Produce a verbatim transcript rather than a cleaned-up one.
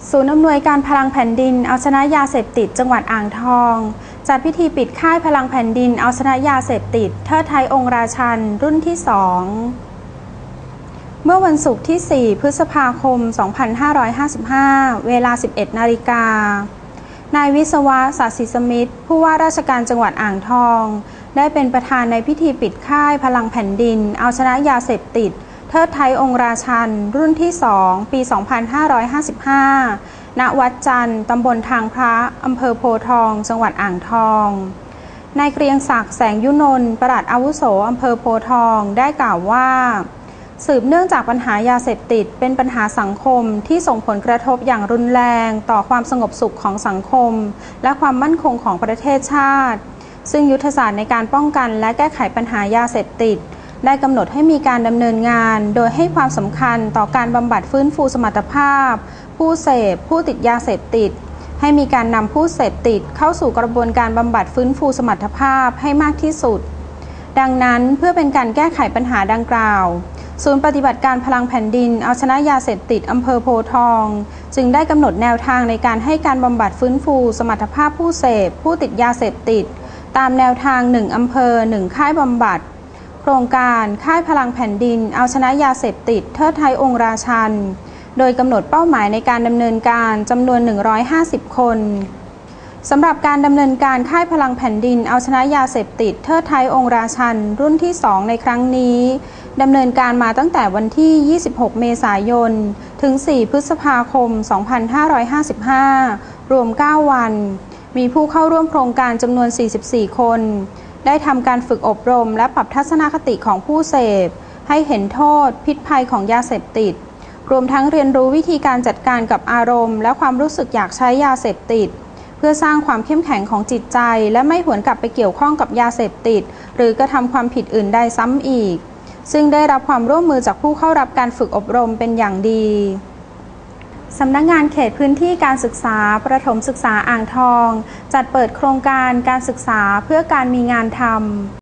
ศูนย์อำนวยการพลังแผ่นดินเอาชนะยาเสพติดจังหวัดอ่างทองจัดพิธีปิดค่ายพลังแผ่นดินเอาชนะยาเสพติดเทิดไทยองค์ราชันรุ่นที่สองเมื่อวันศุกร์ที่สี่พฤษภาคมสองพันห้าร้อยห้าสิบห้าเวลา สิบเอ็ดนาฬิกานายวิศวะ ศศิสมิตรผู้ว่าราชการจังหวัดอ่างทองได้เป็นประธานในพิธีปิดค่ายพลังแผ่นดินเอาชนะยาเสพติดเทิดไทยองค์ราชันรุ่นที่สองปี สองพันห้าร้อยห้าสิบห้า ณ วัดจันทร์ตำบลทางพระอำเภอโพธิ์ทองจังหวัดอ่างทองนายเกรียงศักดิ์แสงยุนนท์ปลัดอาวุโสอำเภอโพธิ์ทองได้กล่าวว่าสืบเนื่องจากปัญหายาเสพติดเป็นปัญหาสังคมที่ส่งผลกระทบอย่างรุนแรงต่อความสงบสุขของสังคมและความมั่นคงของประเทศชาติซึ่งยุทธศาสตร์ในการป้องกันและแก้ไขปัญหายาเสพติดได้กำหนดให้มีการดำเนินงานโดยให้ความสำคัญต่อการบำบัดฟื้นฟูสมรรถภาพผู้เสพผู้ติดยาเสพติดให้มีการนำผู้เสพติดเข้าสู่กระบวนการบำบัดฟื้นฟูสมรรถภาพให้มากที่สุดดังนั้นเพื่อเป็นการแก้ไขปัญหาดังกล่าวศูนย์ปฏิบัติการพลังแผ่นดินเอาชนะยาเสพติดอำเภอโพธิ์ทองจึงได้กำหนดแนวทางในการให้การบำบัดฟื้นฟูสมรรถภาพผู้เสพผู้ติดยาเสพติดตามแนวทางหนึ่งอำเภอหนึ่งค่ายบำบัดโครงการค่ายพลังแผ่นดินเอาชนะยาเสพติดเทิดไทยองค์ราชันโดยกำหนดเป้าหมายในการดำเนินการจำนวนหนึ่งร้อยห้าสิบคนสำหรับการดำเนินการค่ายพลังแผ่นดินเอาชนะยาเสพติดเทิดไทยองค์ราชันรุ่นที่สองในครั้งนี้ดำเนินการมาตั้งแต่วันที่ยี่สิบหกเมษายนถึงสี่พฤษภาคมสองพันห้าร้อยห้าสิบห้ารวมเก้าวันมีผู้เข้าร่วมโครงการจำนวนสี่สิบสี่คนได้ทำการฝึกอบรมและปรับทัศนคติของผู้เสพให้เห็นโทษพิษภัยของยาเสพติดรวมทั้งเรียนรู้วิธีการจัดการกับอารมณ์และความรู้สึกอยากใช้ยาเสพติดเพื่อสร้างความเข้มแข็งของจิตใจและไม่หวนกลับไปเกี่ยวข้องกับยาเสพติดหรือกระทำความผิดอื่นใดซ้ำอีกซึ่งได้รับความร่วมมือจากผู้เข้ารับการฝึกอบรมเป็นอย่างดีสำนักงานเขตพื้นที่การศึกษาประถมศึกษาอ่างทองจัดเปิดโครงการการศึกษาเพื่อการมีงานทำ